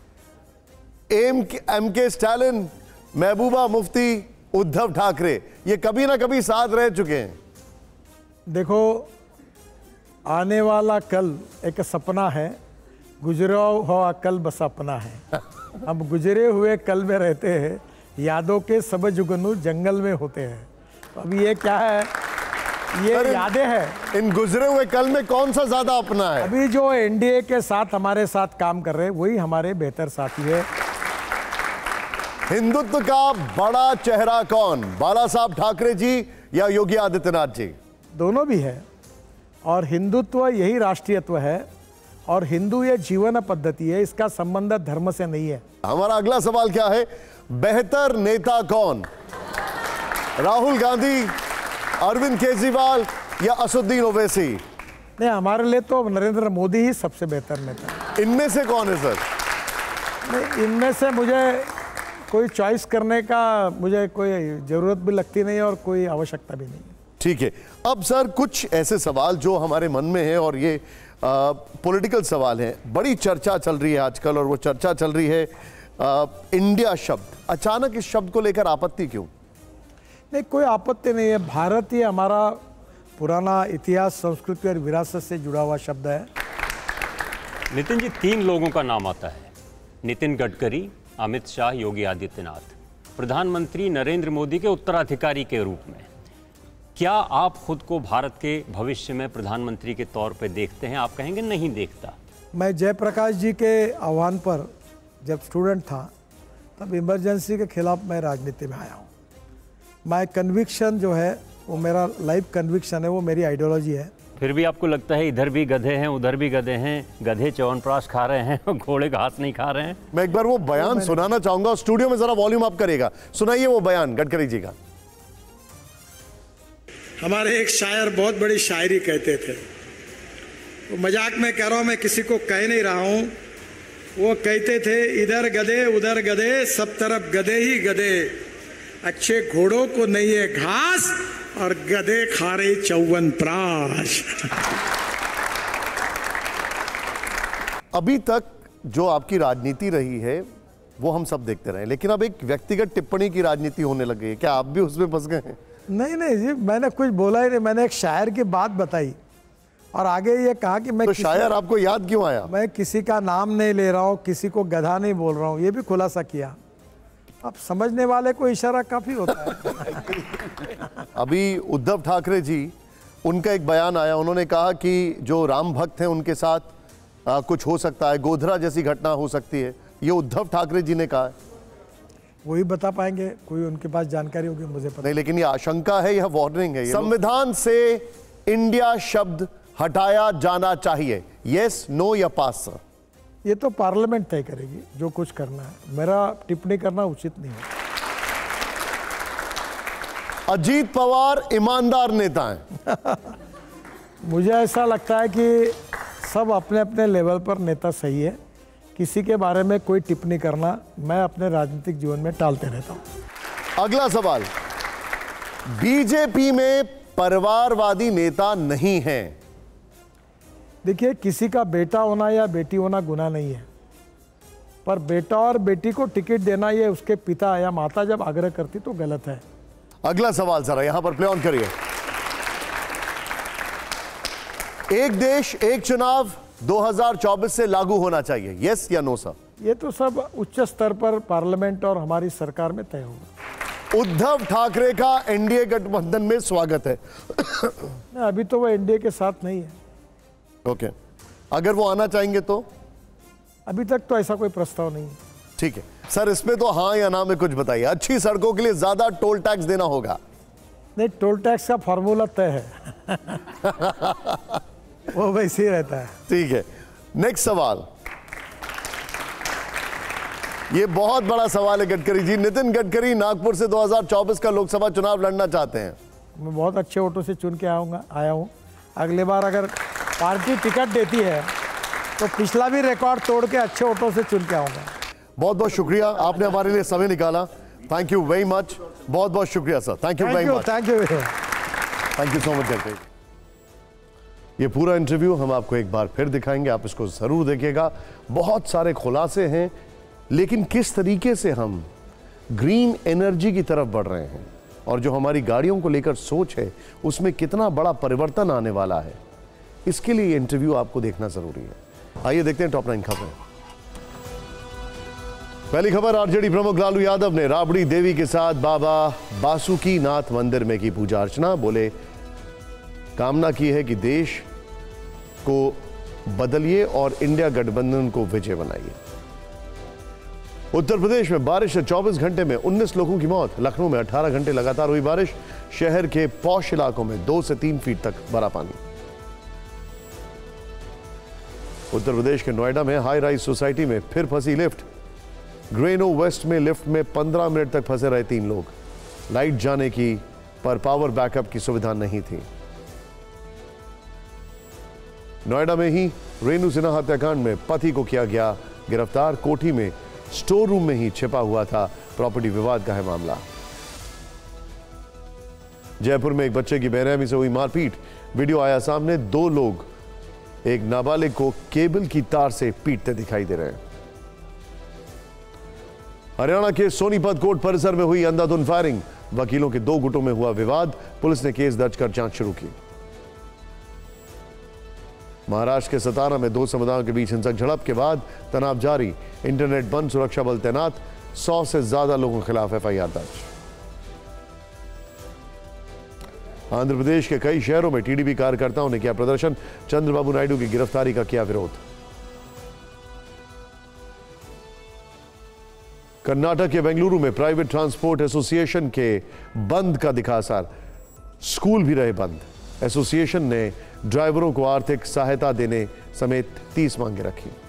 एमके स्टालिन, महबूबा मुफ्ती, उद्धव ठाकरे? ये कभी ना कभी साथ रह चुके हैं। देखो, आने वाला कल एक सपना है, गुजरा हुआ कल बस अपना है। अब गुजरे हुए कल में रहते हैं, यादों के सब जुगनू जंगल में होते हैं। अभी ये क्या है, ये यादें हैं। इन गुजरे हुए कल में कौन सा ज्यादा अपना है? अभी जो एनडीए के साथ हमारे साथ काम कर रहे हैं वही हमारे बेहतर साथी है। हिंदुत्व का बड़ा चेहरा कौन, बाला साहब ठाकरे जी या योगी आदित्यनाथ जी? दोनों भी है, और हिंदुत्व यही राष्ट्रीयत्व है, और हिंदू ये जीवन पद्धति है, इसका संबंध धर्म से नहीं है। हमारा अगला सवाल क्या है? बेहतर नेता कौन? राहुल गांधी, अरविंद केजरीवाल या असदुद्दीन ओवैसी? नहीं, हमारे लिए तो नरेंद्र मोदी ही सबसे बेहतर नेता है। इनमें से कौन है सर? नहीं, इनमें से मुझे कोई चॉइस करने का मुझे कोई ज़रूरत भी लगती नहीं और कोई आवश्यकता भी नहीं। ठीक है, अब सर कुछ ऐसे सवाल जो हमारे मन में है, और ये पॉलिटिकल सवाल है, बड़ी चर्चा चल रही है आजकल, और वो चर्चा चल रही है इंडिया शब्द। अचानक इस शब्द को लेकर आपत्ति क्यों? नहीं, कोई आपत्ति नहीं है। भारत ये हमारा पुराना इतिहास, संस्कृति और विरासत से जुड़ा हुआ शब्द है। नितिन जी, 3 लोगों का नाम आता है, नितिन गडकरी, अमित शाह, योगी आदित्यनाथ। प्रधानमंत्री नरेंद्र मोदी के उत्तराधिकारी के रूप में क्या आप खुद को भारत के भविष्य में प्रधानमंत्री के तौर पे देखते हैं? आप कहेंगे नहीं देखता। मैं जयप्रकाश जी के आह्वान पर जब स्टूडेंट था तब इमरजेंसी के खिलाफ मैं राजनीति में आया हूँ। माय कन्विक्शन जो है वो मेरा लाइफ कन्विक्शन है, वो मेरी आइडियोलॉजी है। फिर भी आपको लगता है इधर भी गधे हैं, उधर भी गधे हैं, गधे च्यवनप्राश खा रहे हैं, घोड़े घास नहीं खा रहे हैं? मैं एक बार वो बयान सुनाना चाहूंगा, स्टूडियो में जरा वॉल्यूम अप करेगा, सुनाइए वो बयान गडकरी जी का। हमारे एक शायर बहुत बड़ी शायरी कहते थे, वो मजाक में कह रहा हूं, मैं किसी को कह नहीं रहा हूं। वो कहते थे, इधर गधे उधर गधे, सब तरफ गधे ही गधे, अच्छे घोड़ों को नहीं है घास और गधे खा रहे च्यवनप्राश। अभी तक जो आपकी राजनीति रही है वो हम सब देखते रहे, लेकिन अब एक व्यक्तिगत टिप्पणी की राजनीति होने लग गई है, क्या आप भी उसमें फंस गए हैं? नहीं जी, मैंने कुछ बोला ही नहीं। मैंने एक शायर की बात बताई और आगे ये कहा कि मैं तो शायर आपको याद क्यों आया? मैं किसी का नाम नहीं ले रहा हूँ, किसी को गधा नहीं बोल रहा हूँ, ये भी खुलासा किया। अब समझने वाले को इशारा काफी होता है। अभी उद्धव ठाकरे जी, उनका एक बयान आया, उन्होंने कहा कि जो राम भक्त हैं उनके साथ कुछ हो सकता है, गोधरा जैसी घटना हो सकती है। ये उद्धव ठाकरे जी ने कहा है। वही बता पाएंगे, कोई उनके पास जानकारी होगी, मुझे पता नहीं, लेकिन ये आशंका है, यह वार्निंग है। संविधान से इंडिया शब्द हटाया जाना चाहिए, यस, नो या पास? सर, ये तो पार्लियामेंट तय करेगी जो कुछ करना है, मेरा टिप्पणी करना उचित नहीं है। अजीत पवार ईमानदार नेता हैं? मुझे ऐसा लगता है कि सब अपने अपने लेवल पर नेता सही है, किसी के बारे में कोई टिप्पणी करना मैं अपने राजनीतिक जीवन में टालते रहता हूं। अगला सवाल, बीजेपी में परिवारवादी नेता नहीं है। देखिए, किसी का बेटा होना या बेटी होना गुनाह नहीं है, पर बेटा और बेटी को टिकट देना ये उसके पिता या माता जब आग्रह करती तो गलत है। अगला सवाल जरा यहां पर प्ले ऑन करिए। एक देश एक चुनाव 2024 से लागू होना चाहिए, यस या नो? सर, ये तो सब उच्च स्तर पर पार्लियामेंट और हमारी सरकार में तय होगा। उद्धव ठाकरे का एनडीए गठबंधन में स्वागत है। अभी तो वो एनडीए के साथ नहीं है। ओके, अगर वो आना चाहेंगे तो? अभी तक तो ऐसा कोई प्रस्ताव नहीं है। ठीक है सर, इसमें तो हाँ या ना में कुछ बताइए। अच्छी सड़कों के लिए ज्यादा टोल टैक्स देना होगा? नहीं, टोल टैक्स का फॉर्मूला तय है। वो वैसे ही रहता है। ठीक है, नेक्स्ट सवाल, ये बहुत बड़ा सवाल है गडकरी जी। नितिन गडकरी नागपुर से 2024 का लोकसभा चुनाव लड़ना चाहते हैं। मैं बहुत अच्छे वोटों से चुन के आया हूँ। अगले बार अगर पार्टी टिकट देती है तो पिछला भी रिकॉर्ड तोड़ के अच्छे वोटों से चुन के आऊँगा। बहुत बहुत शुक्रिया, आपने हमारे लिए समय निकाला। थैंक यू वेरी मच, बहुत बहुत शुक्रिया sir. Thank you very much. Thank you so much Gadkari. ये पूरा इंटरव्यू हम आपको एक बार फिर दिखाएंगे, आप इसको जरूर देखिएगा। बहुत सारे खुलासे हैं, लेकिन किस तरीके से हम ग्रीन एनर्जी की तरफ बढ़ रहे हैं और जो हमारी गाड़ियों को लेकर सोच है उसमें कितना बड़ा परिवर्तन आने वाला है, इसके लिए ये इंटरव्यू आपको देखना जरूरी है। आइए देखते हैं टॉप 9 खबरें। पहली खबर, आरजेडी प्रमुख लालू यादव ने राबड़ी देवी के साथ बाबा बासुकीनाथ मंदिर में की पूजा अर्चना। बोले, कामना की है कि देश को बदलिए और इंडिया गठबंधन को विजय बनाइए। उत्तर प्रदेश में बारिश से 24 घंटे में 19 लोगों की मौत। लखनऊ में 18 घंटे लगातार हुई बारिश। शहर के पॉश इलाकों में 2 से 3 फीट तक भरा पानी। उत्तर प्रदेश के नोएडा में हाई राइज सोसाइटी में फिर फंसी लिफ्ट। ग्रेनो वेस्ट में लिफ्ट में 15 मिनट तक फंसे रहे 3 लोग। लाइट जाने की पर पावर बैकअप की सुविधा नहीं थी। नोएडा में ही रेणु सिन्हा हत्याकांड में पति को किया गया गिरफ्तार। कोठी में स्टोर रूम में ही छिपा हुआ था। प्रॉपर्टी विवाद का है मामला। जयपुर में एक बच्चे की बेरहमी से हुई मारपीट। वीडियो आया सामने। 2 लोग एक नाबालिग को केबल की तार से पीटते दिखाई दे रहे हैं। हरियाणा के सोनीपत कोर्ट परिसर में हुई अंधाधुंध फायरिंग। वकीलों के 2 गुटों में हुआ विवाद। पुलिस ने केस दर्ज कर जांच शुरू की। महाराष्ट्र के सतारा में 2 समुदायों के बीच हिंसक झड़प के बाद तनाव जारी। इंटरनेट बंद, सुरक्षा बल तैनात। 100 से ज्यादा लोगों के खिलाफ एफआईआर दर्ज। आंध्र प्रदेश के कई शहरों में टीडीपी कार्यकर्ताओं ने किया प्रदर्शन। चंद्रबाबू नायडू की गिरफ्तारी का किया विरोध। कर्नाटक के बेंगलुरु में प्राइवेट ट्रांसपोर्ट एसोसिएशन के बंद का दिखा असर। स्कूल भी रहे बंद। एसोसिएशन ने ड्राइवरों को आर्थिक सहायता देने समेत 30 मांगे रखी।